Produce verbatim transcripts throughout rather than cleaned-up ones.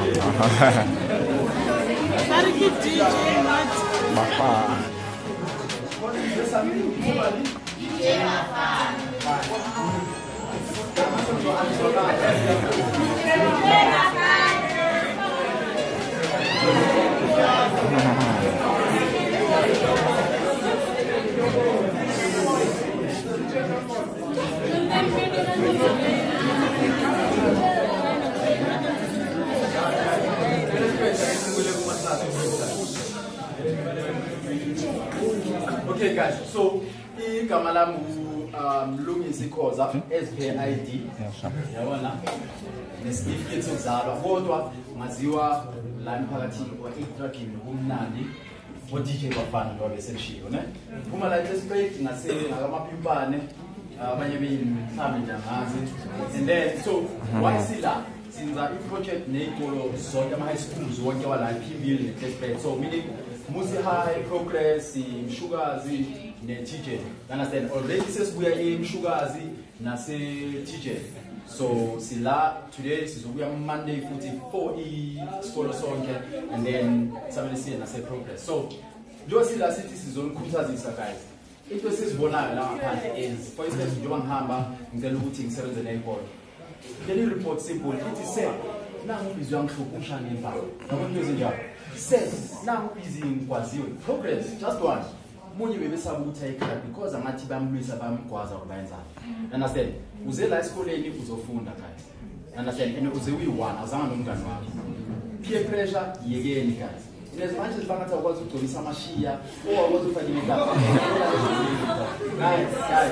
Okay, guys, so igama um lungisi khoza S K I D yabona nesitifiketi sokuzalwa kodwa ngaziwa la emphakathini kwa e-tracking kumnandi bo D J bafana ngoba besemshiyo ne uma la test ngase ngakamapimpane abanye beyimhlamba njangazi and then so why sila sinza i-project nekolo zonke ama high schools wonke wala P V L ne-test so meaning Musi High, Progress, Mshugazi, ne T J. You understand? Already says we are in Mshugazi, na se T J. So sila today is we are Monday forty-four e school sonke and then somebody say na se Progress. So do sila city season kuthazisa guys. Into sesibona la ngaphandle is for instance njengoba ngihamba ngicela ukuthi ngisebenze ne-airport. Then you report simple it is said nangu bizwa ngihluku umshana emphawu. Abantu ezinjalo. Says now busy in Kwaziwe. Progress, just one. Munye bebesaba ukuthi ayikhala because amathi bamlwisa bamgwaza ukubenza. Understand? Uze la esikoleni uzofunda guys. Understand? And uze uyi-one azanga nomngane wakho. Peer pressure yekeni guys. In as much as bangathi akwazi ukugcolisa amashiya or akwazi ukufaka imikapha. Guys, guys.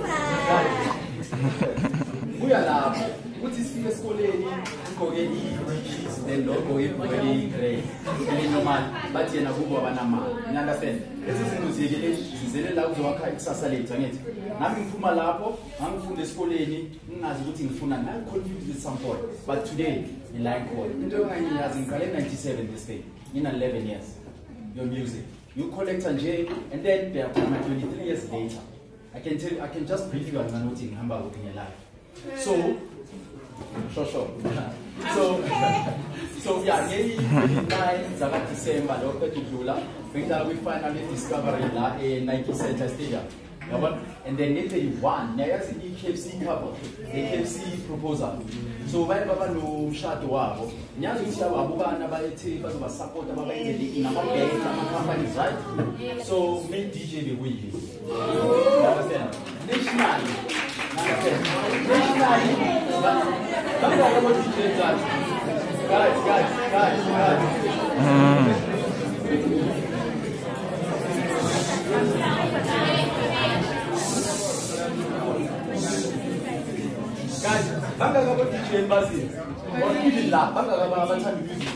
Guys. Buya lapho. Uthi sifike esikoleni ugqoke i-jeans then lo ugqoke i grey eli normal bathi yena kubo abanamali. You understand? Lezi zinto ziyekele zizele la uzowakha ikusasa lethu angithi. Nami ngiphuma lapho ngangifunda esikoleni ngingazi ukuthi ngifuna na confused with some point. But today in line call. Into engangiyazi ngiqale ninety-seven this day. In eleven years. Your music. You collect nje and then they are twenty-three years later. I can tell you, I can just brief you on nothing ngihamba in your life. So Sure, sure. So, so yeah, nearly nine Zaga December, Doctor Tujula, we finally discovered la a Nike Center Stadium. And then later you won. Now that's the K F C cover, the K F C proposal. So when Baba no shot wabo, Nyazu Shawa Buba Nabalete, but was support about in our companies, right? So make D J the win. Understand? Nationally. Nationally. Guys, guys, guys, guys. Guys, banga kabo D J Mbazini. Or even la, banga kabo abathanda music.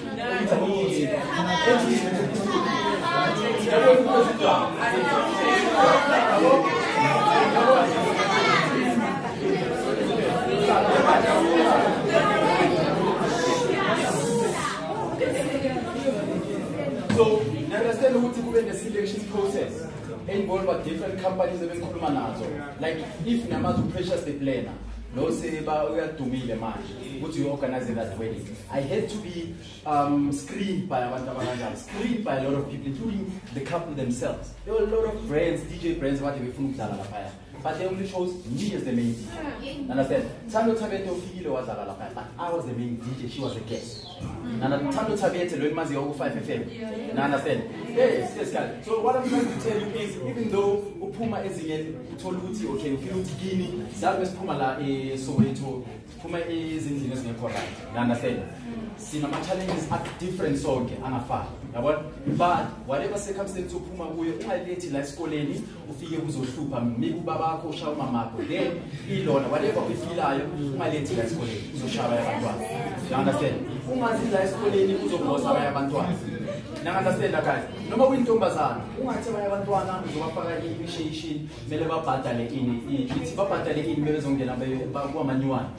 So, you understand what the selection process involved with different companies that we like if Namazu pressures the planner, no say about we are to me the match, what you organize that wedding. I had to be um, screened by a screened by a lot of people, including the couple themselves. There were a lot of brands, D J brands, what they from Zalalapaya. But they only chose me as the main D J. Understand? Tando Tabeto Figilo was Zalalapaya, but I was the main D J, she was a guest. And Tando Tabeto learned Mazi over five F M. You understand? Yes, yes, guys. So what I'm trying to tell you is, even though Upuma is in Toluti, okay, Filuti Guinea, Zalbes Pumala is Soweto, Puma is in the You understand? Cinema challenges are different song and afar. But whatever circumstance to Puma, we are dating like Scoleni, Ufia Uzosupa, Mibu Babako, Shao Mamako, then Elon, whatever we feel, my lady like Scoleni, so shall I. You understand? Umazi like Scoleni, Uzo Bantua. You understand that, guys? No more winter bazar. Umazi Bantuana, Zopaka initiation, Meleva Patale in it's Patale in Belzonga, Bagua Manuan.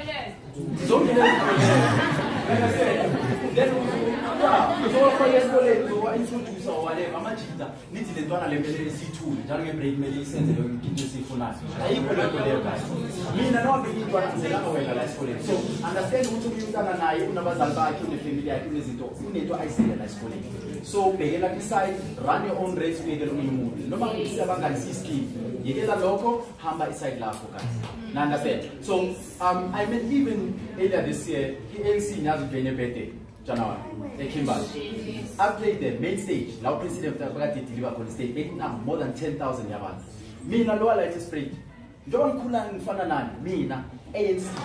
Then so for yesterday to introduce or whatever machita need the dona le C two jange break medicine the kitchen for us I put it there guys me na no be umntwana ngizelanga wena la esikoleni. So understand ukuthi umntwana naye unabazali bakhe unefamily yakhe unezinto unento ayisele la esikoleni. So bhekela ku-side, run your own race uyekela omunye umuntu. Noma kusabangani si-scheme, yekela lokho, hamba iside lakho guys. Now understand? So um, I met even earlier this year, i-A N C nyazi uvene birthday, January, eKimberley. I played the main stage, now president of the deliver on the stage, making up more than ten thousand yabantu. Mina lower light spread. Njoba ngikhula ngifana nani, mina, A N C.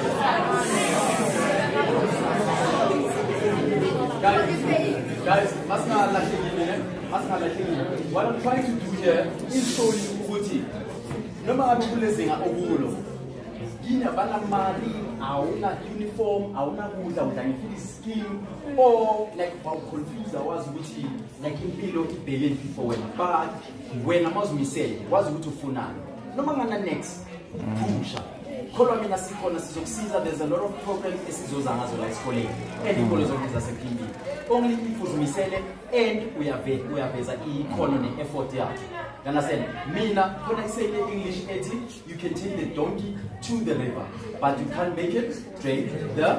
Guys, guys, masna lahlekile, masna lahlekile. What I'm trying to do here is show you ukuthi noma abe kulezinga okulo. Yini abana mali, awuna uniform, awuna kudla udangifika scheme or like about confused awazi ukuthi like impilo ibhekeni for wena. But wena mazimisele, wazi ukuthi ufunani. Noma ngana next pusha. Kholwa mina sikhona sizokusiza. There's a lot of programs esizoza ngazo la esikoleni and ikolo zonke zasephindini. Only if uzimisele and uyave uyaveza ikhono ne effort yakho. You understand? Mina when I say in English ethi, you can take the donkey to the river but you can't make it drink the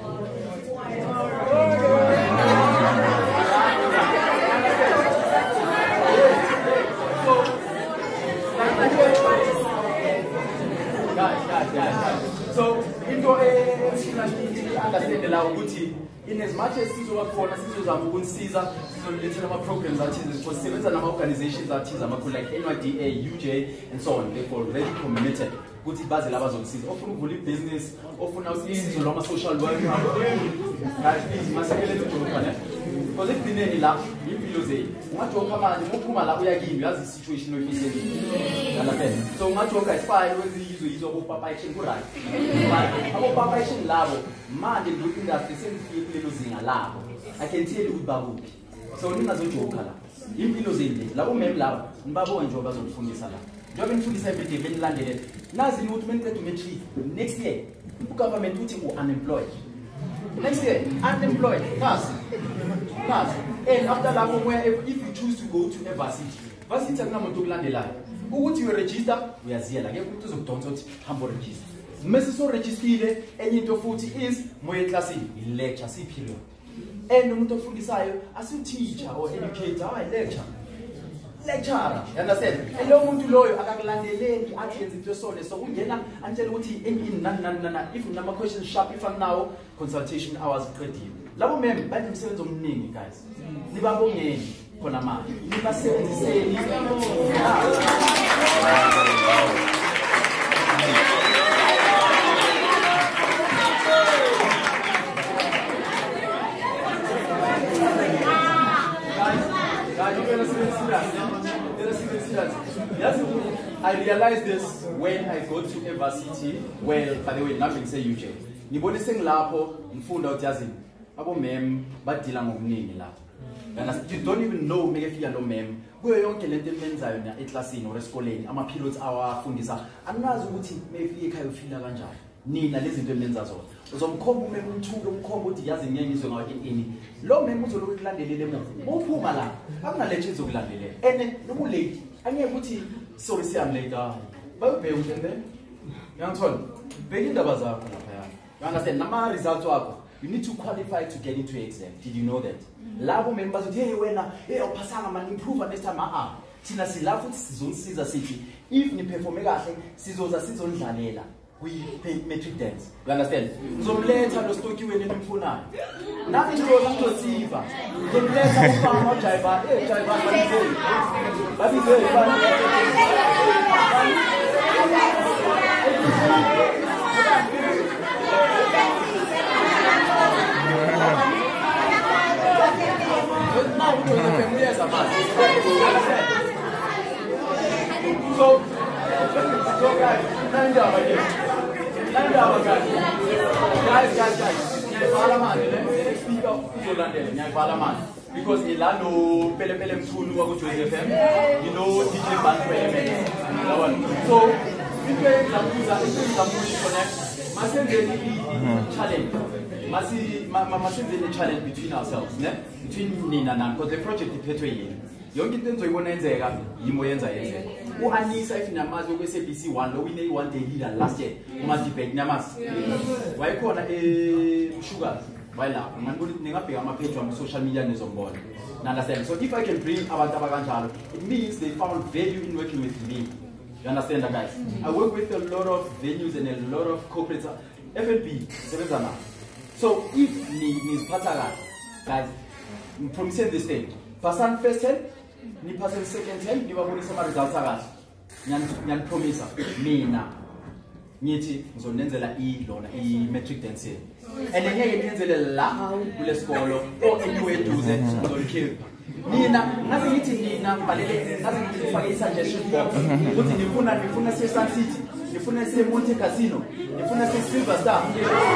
Guys, guys, guys. So, into a understand la ukuthi in as much as sizobakhona sizozama ukunisiza sizoletha ama programs athize because sisebenza nama organizations athize amakhulu like N Y D A, U J and so on. Therefore already committed ukuthi baze laba zokisiza ofuna ukuvula business ofuna usizo loma social worker. Guys, please masekele lokho ne because ekugcineni la impilo zethu ungajoka manje uphuma la uyakini yazi situation oyifiseni. Understand? So ungajoka isifile wezizwe yizo bopapa action ku right. But abo papa action labo manje lo industry sengifike lelo zinga labo. I can tell you ubabuphi. So ningazojoka la. Impilo zethu labo mem labo nibabone nje bazokufundisa la. Njobe nifundisa everyday benilandele. Nazi ukuthi meniqeda umatric next year ugovernment uthi u unemployed. Next year, unemployed, pass, pass. And after that, where if you choose to go to a varsity, varsity is not going to land. Who would you register? We are here. Like you to don't humble register. Messi so registered. And into forty is more class in lecture, see period. And no matter for desire, as a teacher or educator, I lecture. Lecturer, you understand? And no one to lawyer, I can land the lane, actually, into so so we get until what he in none, none, none. If number question sharp, if I'm now consultation hours pretty. Labo mem, by themselves on name, guys. Nibabo name, Konama. Niba seventy say, Yes, I realized this when I go to a varsity. Well, by the way, nothing say U J. Nibone sing lapo, mfunda ujazi. Abo mem, badila ngokuningi lapho. And you don't even know make feel no mem. Kuyo yonke lento emenzayo na eclassini or esikoleni, ama pilots awafundisa. Anazi ukuthi maybe ekhaya ufila kanjani. Nina lezi zinto elenza zona. Uzomkhomba umem umthulo umkhomba ukuthi yazi ngiyengizwe ngayo ini. Lo mem uzoloku kulandelele emuva. Uphuma la, akunalethe izokulandelela. Ene nomu late, angeke ukuthi sorry say I'm late. Bayibheka uthende. Yangithola. Bheka indaba zakho lapha yana. You understand? Nama results wakho. You need to qualify to get into exam. Did you know that? Labo members uthi hey wena, hey awuphasanga man improve next time ah. Thina sila futhi sizonisiza sithi if ni perform kahle sizoza sizondlalela. We pay metric dance. You understand? Uzomletha lo stoki wena nimfunayo. Nathi nje uzosiva. Ngimletha ufama uJaiva, eh Jaiva babize. Babize So, so guys, stand up again. Stand up again. Guys, guys, guys. Nyai speak up Izolandele. Nyai because ilano pele pele mkhulu wa kuJozi F M. You know D J Bantu element. So, into example, into example connect. Masenzeni challenge. Masi, ma, ma, masenzeni challenge between ourselves, ne? Between Nina and because the project is petwe. yonke into enzoyibona yenzeka yimo yenza yenzeka. U-Anisa if namazi ku-S A B C one lo wine i-one day leader last year uma-debate namazi wayekhona eSugar wayelapho ngibona ningabheka ama-page wami social media nizombona. Understand? So if I can bring abantu abakanjalo, it means they found value in working with me. You understand that, guys? I work with a lot of venues and a lot of corporates. F and B, sevenza na. So if ni niziphatha guys, I'm promising this thing. Person first ten, ni person second ten, ni babonisa ama results akahle. Nyan promise mina ngithi ngizonenzela i lona i metric density. And then ngeke niyenzele la kule sikolo or anywhere duze ngizolikhipha. Nina ngaze ngithi nina balele ngaze ngithi ufake i-suggestion box ukuthi ngifuna ngifuna se Sun City, ngifuna se Monte Casino, ngifuna se Silver Star.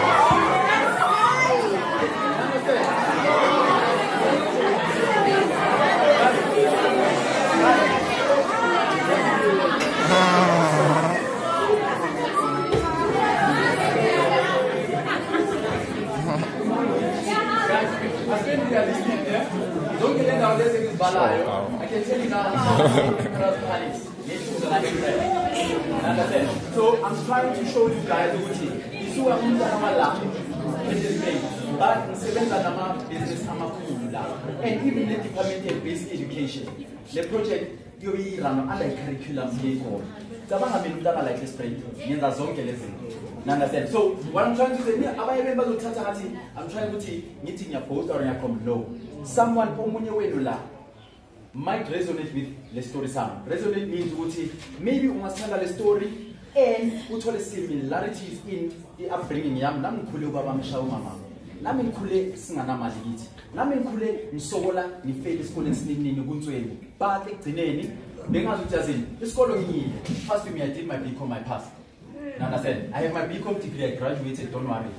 Don't get in down there saying it's Bala. I can tell you now, understand? So I'm trying to show you guys what is who I'm in this game. But seven business and even the department of basic education. The project you run other curriculum here for. Like this spread. Understand? So what I'm trying to say, I'm trying to say, meeting your post or your come low. Someone might resonate with the story. Some resonate means maybe you must tell the story and what all the similarities in the upbringing. Yam nam kule baba mshawu mama. Nami kule singana maligiti. Nami kule msogola ni fail school nsini ni gunzweni. But ekugcineni bengazi ukuthi yazini isikolo ngiyile. First me I did my B Com, my past. Understand? I have my B Com degree, I graduated, don't worry.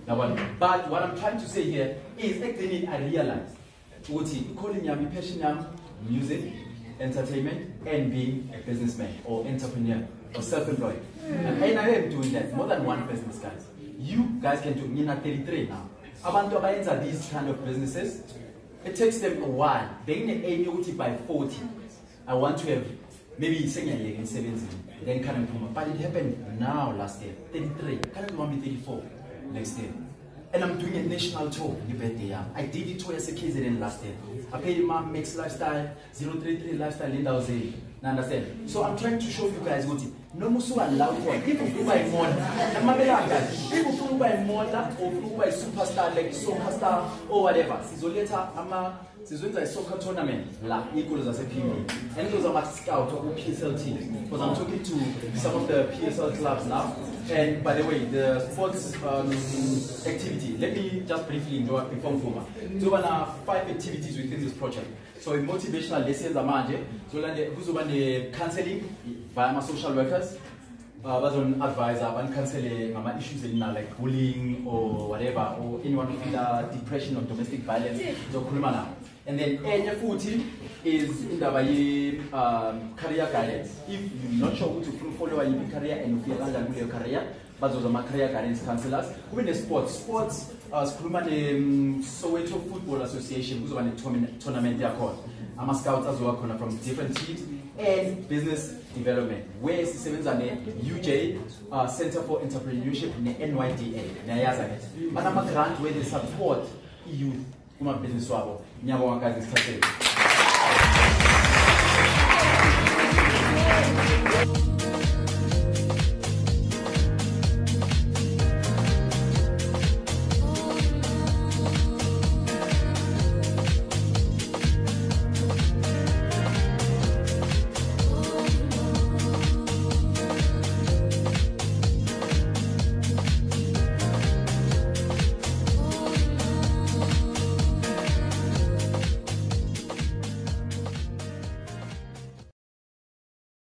But what I'm trying to say here is actually I realized what calling yami passion yam music, entertainment, and being a businessman or entrepreneur or self-employed. And I am doing that. More than one business, guys. You guys can do Nina thirty-three now. Abantu abayenza these kind of businesses, it takes them a while. They need aim by forty. I want to have maybe second year in seventeen. Then can improve. But it happened now last year. thirty-three. Can it be thirty-four next year? And I'm doing a national tour in birthday. I did it twice as a kid in last year. I paid my Mix Lifestyle, zero three three Lifestyle in Dowsay. Understand? So I'm trying to show you guys what it no more so allowed for people who buy more. And my guys, people who buy more or who buy superstar like superstar or whatever. So later I'm a Sizwenza a soccer tournament la equals as a P V. And those are my scout or P S L T. Because I'm talking to some of the P S L clubs now. And by the way, the sports um, activity, let me just briefly enjoy perform for me. So there are five activities within this project. So a motivational lessons are so the counseling via my social workers, uh, but on advisor, one counseling my issues in like bullying or whatever, or anyone with uh, depression or domestic violence. So kulmana. And then N F O T is in the um, career guidance. If you're not sure who to follow your career and if you're your career, but those are my career guidance counselors. Who in the sports? Sports, uh, um, Soweto Football Association, who's on a tournament they're called. I'm a scout as well from different teams. And business development, where is the seventh and U J uh, Center for Entrepreneurship in the N Y D A. But I'm a grant where they support youth. Uma business wabo nyabo wakazi sithathe